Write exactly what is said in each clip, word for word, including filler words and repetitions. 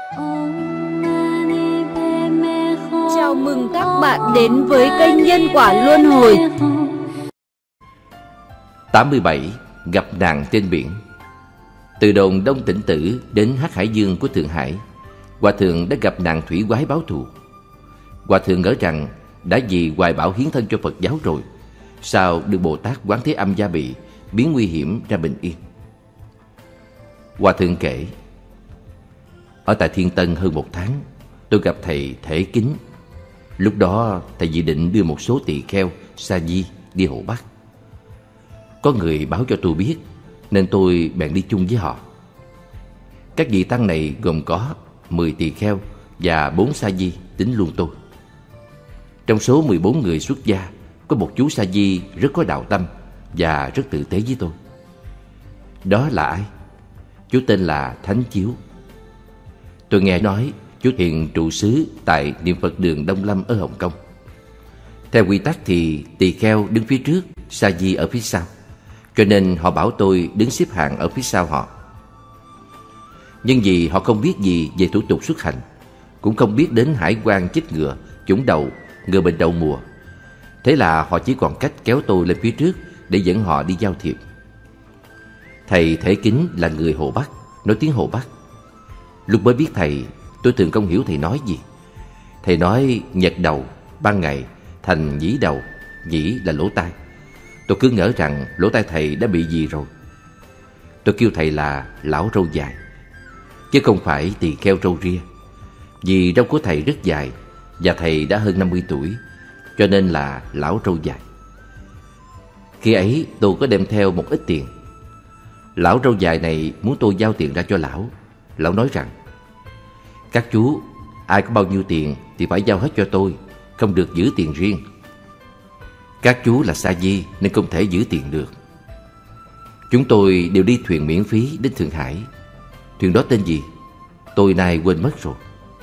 Chào mừng các bạn đến với kênh Nhân Quả Luân Hồi. tám mươi bảy. Gặp nạn trên biển. Từ đồn Đông Tịnh Tử đến Hắc Hải Dương của Thượng Hải, Hòa Thượng đã gặp nạn thủy quái báo thù. Hòa Thượng ngỡ rằng đã vì hoài bão hiến thân cho Phật giáo rồi, sao được Bồ Tát Quán Thế Âm gia bị, biến nguy hiểm ra bình yên. Hòa Thượng kể: ở tại Thiên Tân hơn một tháng, tôi gặp thầy Thể Kính. Lúc đó thầy dự định đưa một số tỳ kheo sa di đi Hồ Bắc. Có người báo cho tôi biết, nên tôi bèn đi chung với họ. Các vị tăng này gồm có mười tỳ kheo và bốn sa di, tính luôn tôi. Trong số mười bốn người xuất gia, có một chú sa di rất có đạo tâm và rất tử tế với tôi. Đó là ai? Chú tên là Thánh Chiếu. Tôi nghe nói chú hiện trụ xứ tại Niệm Phật đường Đông Lâm ở Hồng Kông. Theo quy tắc thì tỳ kheo đứng phía trước, sa di ở phía sau, cho nên họ bảo tôi đứng xếp hàng ở phía sau họ. Nhưng vì họ không biết gì về thủ tục xuất hành, cũng không biết đến hải quan chích ngừa, chủng đầu, ngừa bệnh đậu mùa, thế là họ chỉ còn cách kéo tôi lên phía trước để dẫn họ đi giao thiệp. Thầy Thể Kính là người Hồ Bắc, nói tiếng Hồ Bắc. Lúc mới biết thầy, tôi thường không hiểu thầy nói gì. Thầy nói nhật đầu, ban ngày, thành nhĩ đầu, nhĩ là lỗ tai. Tôi cứ ngỡ rằng lỗ tai thầy đã bị gì rồi. Tôi kêu thầy là lão râu dài, chứ không phải tỳ kheo râu ria, vì râu của thầy rất dài và thầy đã hơn năm mươi tuổi, cho nên là lão râu dài. Khi ấy tôi có đem theo một ít tiền. Lão râu dài này muốn tôi giao tiền ra cho lão. Lão nói rằng: các chú, ai có bao nhiêu tiền thì phải giao hết cho tôi, không được giữ tiền riêng. Các chú là sa di nên không thể giữ tiền được. Chúng tôi đều đi thuyền miễn phí đến Thượng Hải. Thuyền đó tên gì tôi nay quên mất rồi.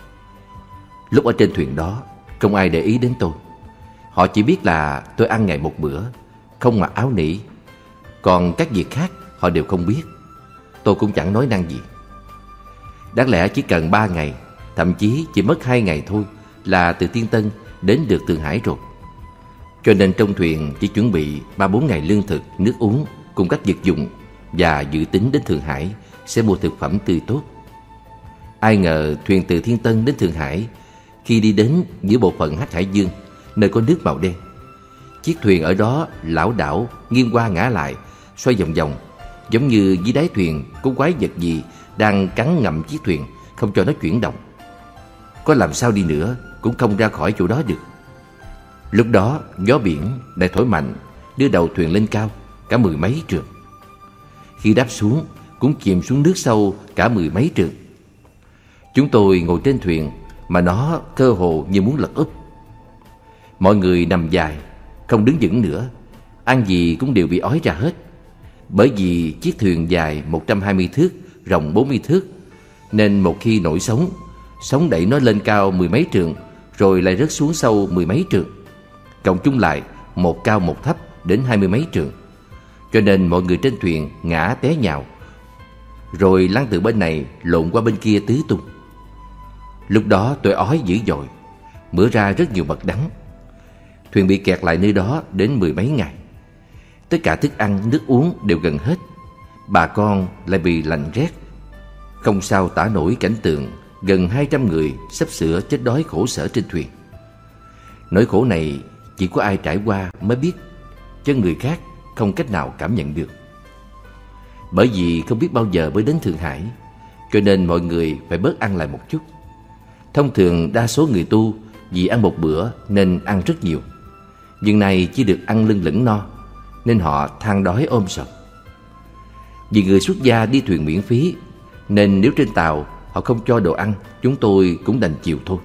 Lúc ở trên thuyền đó, không ai để ý đến tôi. Họ chỉ biết là tôi ăn ngày một bữa, không mặc áo nỉ. Còn các việc khác họ đều không biết. Tôi cũng chẳng nói năng gì. Đáng lẽ chỉ cần ba ngày, thậm chí chỉ mất hai ngày thôi là từ Thiên Tân đến được Thượng Hải rồi. Cho nên trong thuyền chỉ chuẩn bị ba bốn ngày lương thực, nước uống cùng các vật dụng, và dự tính đến Thượng Hải sẽ mua thực phẩm tươi tốt. Ai ngờ thuyền từ Thiên Tân đến Thượng Hải, khi đi đến giữa bộ phận Hắc Hải Dương, nơi có nước màu đen, chiếc thuyền ở đó lảo đảo, nghiêng qua ngã lại, xoay vòng vòng, giống như dưới đáy thuyền có quái vật gì đang cắn ngậm chiếc thuyền, không cho nó chuyển động. Có làm sao đi nữa cũng không ra khỏi chỗ đó được. Lúc đó gió biển lại thổi mạnh, đưa đầu thuyền lên cao cả mười mấy trượng. Khi đáp xuống cũng chìm xuống nước sâu cả mười mấy trượng. Chúng tôi ngồi trên thuyền mà nó cơ hồ như muốn lật úp. Mọi người nằm dài, không đứng vững nữa, ăn gì cũng đều bị ói ra hết. Bởi vì chiếc thuyền dài một trăm hai mươi thước, rộng bốn mươi thước, nên một khi nổi sóng, sóng đẩy nó lên cao mười mấy trượng, rồi lại rớt xuống sâu mười mấy trượng. Cộng chung lại, một cao một thấp đến hai mươi mấy trượng. Cho nên mọi người trên thuyền ngã té nhào, rồi lăn từ bên này lộn qua bên kia tứ tung. Lúc đó tôi ói dữ dội, mửa ra rất nhiều mật đắng. Thuyền bị kẹt lại nơi đó đến mười mấy ngày. Tất cả thức ăn, nước uống đều gần hết. Bà con lại bị lạnh rét. Không sao tả nổi cảnh tượng gần hai trăm người sắp sửa chết đói khổ sở trên thuyền. Nỗi khổ này chỉ có ai trải qua mới biết, chứ người khác không cách nào cảm nhận được. Bởi vì không biết bao giờ mới đến Thượng Hải, cho nên mọi người phải bớt ăn lại một chút. Thông thường đa số người tu vì ăn một bữa nên ăn rất nhiều, nhưng nay chỉ được ăn lưng lửng no, nên họ than đói ôm sòm. Vì người xuất gia đi thuyền miễn phí, nên nếu trên tàu họ không cho đồ ăn, chúng tôi cũng đành chịu thôi.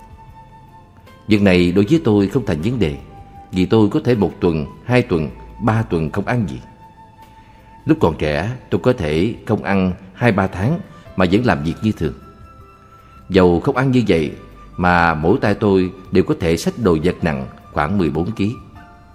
Việc này đối với tôi không thành vấn đề, vì tôi có thể một tuần, hai tuần, ba tuần không ăn gì. Lúc còn trẻ, tôi có thể không ăn hai ba tháng mà vẫn làm việc như thường. Dầu không ăn như vậy mà mỗi tay tôi đều có thể xách đồ vật nặng khoảng mười bốn ki lô gam.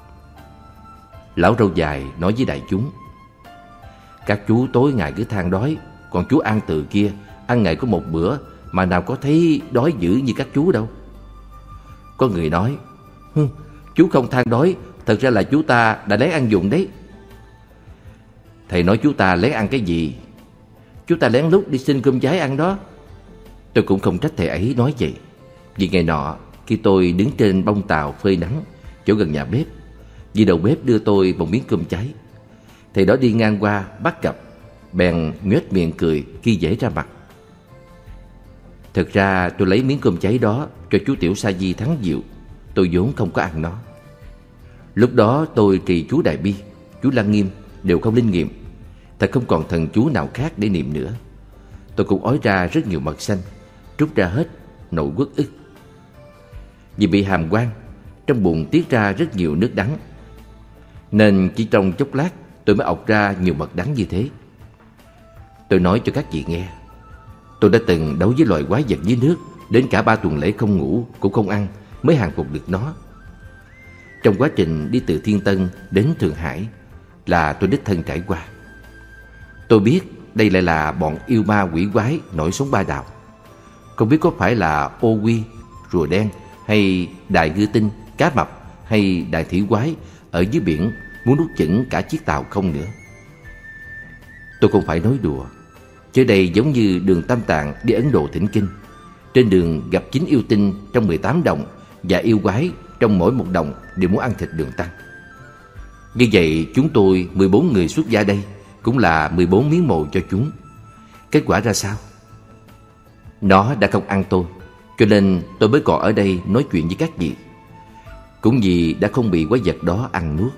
Lão râu dài nói với đại chúng: các chú tối ngày cứ than đói, còn chú An Từ kia ăn ngày có một bữa mà nào có thấy đói dữ như các chú đâu. Có người nói: Hừ, chú không than đói, thật ra là chú ta đã lén ăn dụng đấy. Thầy nói chú ta lén ăn cái gì? Chú ta lén lút đi xin cơm cháy ăn đó. Tôi cũng không trách thầy ấy nói vậy. Vì ngày nọ, khi tôi đứng trên bông tàu phơi nắng chỗ gần nhà bếp, dì đầu bếp đưa tôi một miếng cơm cháy. Thầy đó đi ngang qua bắt gặp, bèn nhoẻn miệng cười khi dễ ra mặt. Thật ra tôi lấy miếng cơm cháy đó cho chú Tiểu Sa Di Thắng Diệu. Tôi vốn không có ăn nó. Lúc đó tôi trì chú Đại Bi, chú Lăng Nghiêm đều không linh nghiệm. Thật không còn thần chú nào khác để niệm nữa. Tôi cũng ói ra rất nhiều mật xanh, trút ra hết nỗi uất ức. Vì bị hàm quan, trong bụng tiết ra rất nhiều nước đắng, nên chỉ trong chốc lát tôi mới ọc ra nhiều mật đắng như thế. Tôi nói cho các chị nghe, tôi đã từng đấu với loài quái vật dưới nước, đến cả ba tuần lễ không ngủ cũng không ăn mới hàng phục được nó. Trong quá trình đi từ Thiên Tân đến Thượng Hải là tôi đích thân trải qua. Tôi biết đây lại là bọn yêu ma quỷ quái nổi sống ba đào. Không biết có phải là ô quy, rùa đen, hay đài ngư tinh, cá mập, hay đài thủy quái ở dưới biển muốn nuốt chửng cả chiếc tàu không nữa. Tôi không phải nói đùa. Chứ đây giống như đường Tam Tạng đi Ấn Độ thỉnh kinh. Trên đường gặp chín yêu tinh trong mười tám đồng, và yêu quái trong mỗi một đồng đều muốn ăn thịt Đường Tăng. Như vậy chúng tôi mười bốn người xuất gia đây cũng là mười bốn miếng mồi cho chúng. Kết quả ra sao? Nó đã không ăn tôi, cho nên tôi mới còn ở đây nói chuyện với các vị. Cũng vì đã không bị quái vật đó ăn nuốt.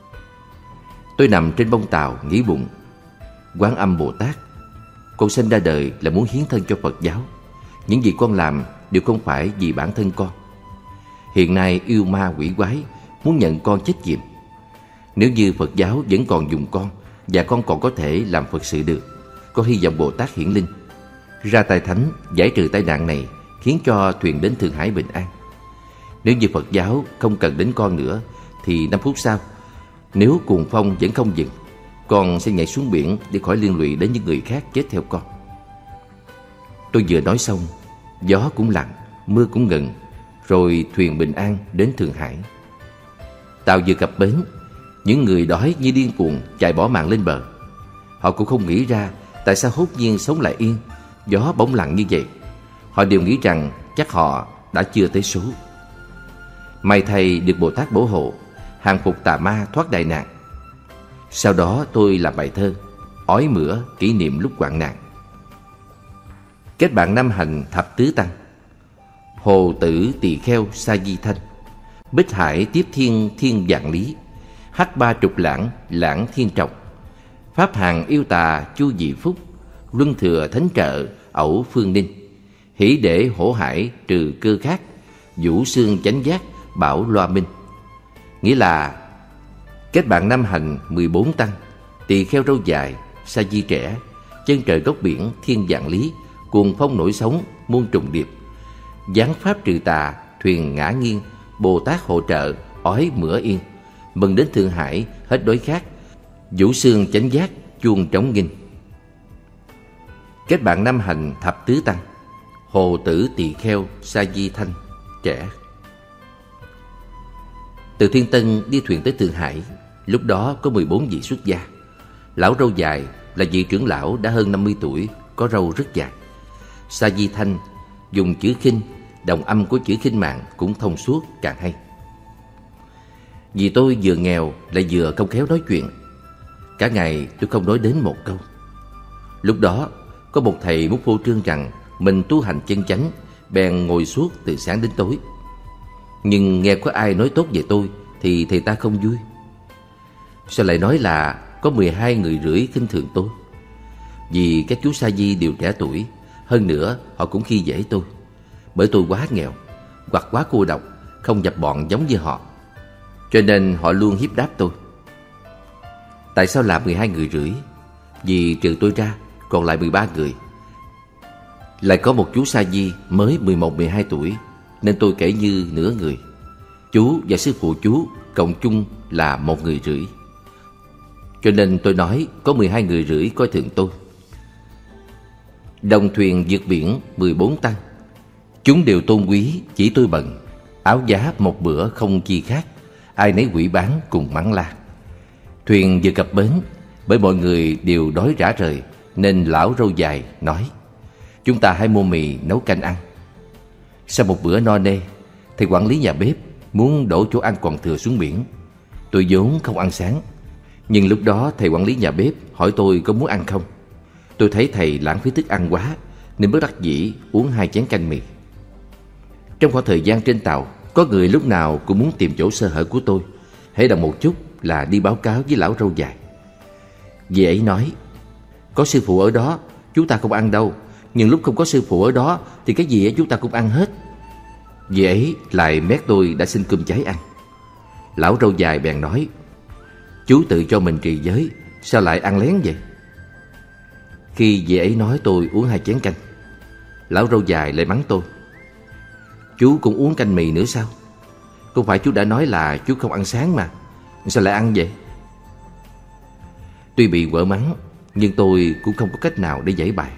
Tôi nằm trên bông tàu nghĩ bụng: Quán Âm Bồ Tát, con sinh ra đời là muốn hiến thân cho Phật giáo. Những gì con làm đều không phải vì bản thân con. Hiện nay yêu ma quỷ quái muốn nhận con chết chìm. Nếu như Phật giáo vẫn còn dùng con, và con còn có thể làm Phật sự được, con hy vọng Bồ Tát hiển linh, ra tay thánh giải trừ tai nạn này, khiến cho thuyền đến Thượng Hải bình an. Nếu như Phật giáo không cần đến con nữa, thì năm phút sau, nếu cuồng phong vẫn không dừng, con sẽ nhảy xuống biển để khỏi liên lụy đến những người khác chết theo con. Tôi vừa nói xong, gió cũng lặng, mưa cũng ngừng, rồi thuyền bình an đến Thượng Hải. Tàu vừa cập bến, những người đói như điên cuồng chạy bỏ mạng lên bờ. Họ cũng không nghĩ ra tại sao hốt nhiên sống lại yên, gió bỗng lặng như vậy. Họ đều nghĩ rằng chắc họ đã chưa tới số. May thay được Bồ Tát bảo hộ, hàng phục tà ma thoát đại nạn. Sau đó tôi làm bài thơ ói mửa kỷ niệm lúc hoạn nạn. Kết bạn năm hành thập tứ tăng: Hồ tử tỳ kheo sa di thanh, Bích hải tiếp thiên thiên vạn lý, Hắc ba trục lãng lãng thiên trọng, Pháp hàng yêu tà chu dị phúc, Luân thừa thánh trợ ẩu phương ninh, Hỷ để hổ hải trừ cơ khác, Vũ xương chánh giác bảo loa minh. Nghĩa là kết bạn năm hành mười bốn tăng, tỳ kheo râu dài, sa di trẻ, chân trời góc biển thiên vạn lý, cuồng phong nổi sóng muôn trùng điệp, giáng pháp trừ tà thuyền ngã nghiêng, Bồ Tát hỗ trợ ói mửa yên, mừng đến Thượng Hải hết đói khát, Vũ xương chánh giác chuông trống nghinh. Kết bạn năm hành thập tứ tăng: Hồ tử tỳ kheo sa di thanh trẻ. Từ Thiên Tân đi thuyền tới Thượng Hải, lúc đó có mười bốn vị xuất gia. Lão râu dài là vị trưởng lão đã hơn năm mươi tuổi, có râu rất dài. Sa di thanh dùng chữ khinh, đồng âm của chữ khinh mạng cũng thông suốt càng hay. Vì tôi vừa nghèo lại vừa không khéo nói chuyện, cả ngày tôi không nói đến một câu. Lúc đó có một thầy muốn phô trương rằng mình tu hành chân chánh, bèn ngồi suốt từ sáng đến tối. Nhưng nghe có ai nói tốt về tôi thì thầy ta không vui. Sao lại nói là có mười hai người rưỡi khinh thường tôi? Vì các chú sa di đều trẻ tuổi, hơn nữa họ cũng khi dễ tôi. Bởi tôi quá nghèo, hoặc quá cô độc, không dập bọn giống như họ, cho nên họ luôn hiếp đáp tôi. Tại sao là mười hai người rưỡi? Vì trừ tôi ra còn lại mười ba người. Lại có một chú sa di mới mười một mười hai tuổi, nên tôi kể như nửa người. Chú và sư phụ chú cộng chung là một người rưỡi. Cho nên tôi nói có mười hai người rưỡi coi thường tôi. Đồng thuyền vượt biển mười bốn tăng, chúng đều tôn quý, chỉ tôi bận. Áo giá một bữa không chi khác, ai nấy quỷ bán cùng mắng la. Thuyền vừa cập bến, bởi mọi người đều đói rã rời, nên lão râu dài nói: chúng ta hãy mua mì nấu canh ăn. Sau một bữa no nê, thầy quản lý nhà bếp muốn đổ chỗ ăn còn thừa xuống biển. Tôi vốn không ăn sáng, nhưng lúc đó thầy quản lý nhà bếp hỏi tôi có muốn ăn không. Tôi thấy thầy lãng phí thức ăn quá, nên bất đắc dĩ uống hai chén canh mì. Trong khoảng thời gian trên tàu, có người lúc nào cũng muốn tìm chỗ sơ hở của tôi, hễ động một chút là đi báo cáo với lão râu dài. Dì ấy nói: có sư phụ ở đó, chúng ta không ăn đâu, nhưng lúc không có sư phụ ở đó thì cái gì chúng ta cũng ăn hết. Dì ấy lại mét tôi đã xin cơm cháy ăn. Lão râu dài bèn nói: chú tự cho mình trì giới, sao lại ăn lén vậy? Khi dì ấy nói tôi uống hai chén canh, lão râu dài lại mắng tôi: chú cũng uống canh mì nữa sao? Không phải chú đã nói là chú không ăn sáng mà, sao lại ăn vậy? Tuy bị quở mắng, nhưng tôi cũng không có cách nào để giải bài.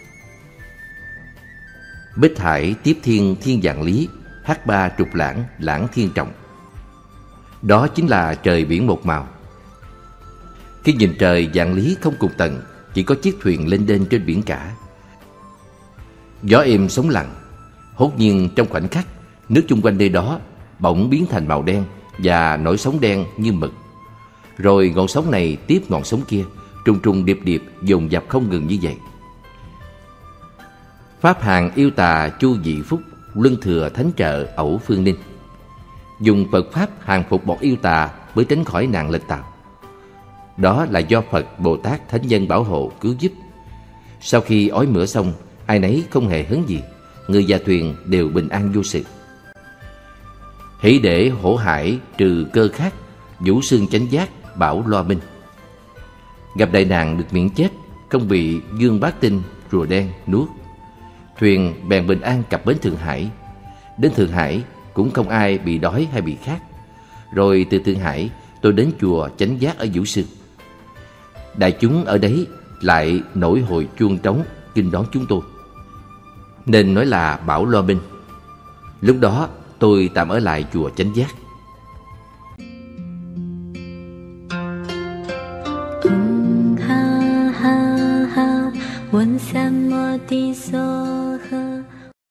Bích hải tiếp thiên thiên vạn lý, hát ba trục lãng lãng thiên trọng. Đó chính là trời biển một màu. Khi nhìn trời vạn lý không cùng tầng, chỉ có chiếc thuyền lênh đênh trên biển cả. Gió êm sóng lặng, hốt nhiên trong khoảnh khắc, nước chung quanh nơi đó bỗng biến thành màu đen và nổi sóng đen như mực. Rồi ngọn sóng này tiếp ngọn sóng kia, trùng trùng điệp điệp dồn dập không ngừng như vậy. Pháp hàng yêu tà chu dị phúc, luân thừa thánh trợ ẩu phương ninh. Dùng Phật Pháp hàng phục bọn yêu tà mới tránh khỏi nạn lên tàu. Đó là do Phật, Bồ Tát, Thánh Nhân bảo hộ cứu giúp. Sau khi ói mửa xong, ai nấy không hề hấn gì, người và thuyền đều bình an vô sự. Hỷ để hổ hải trừ cơ khát, vũ xương chánh giác bảo loa minh. Gặp đại nạn được miễn chết, không bị dương bát tinh rùa đen nuốt. Thuyền bèn bình an cập bến Thượng Hải. Đến Thượng Hải cũng không ai bị đói hay bị khát. Rồi từ Thượng Hải tôi đến chùa Chánh Giác ở Vũ Xương. Đại chúng ở đấy lại nổi hồi chuông trống nghênh đón chúng tôi, nên nói là bảo loa minh. Lúc đó tôi tạm ở lại chùa Chánh Giác. ha ha ha, 问三摩地所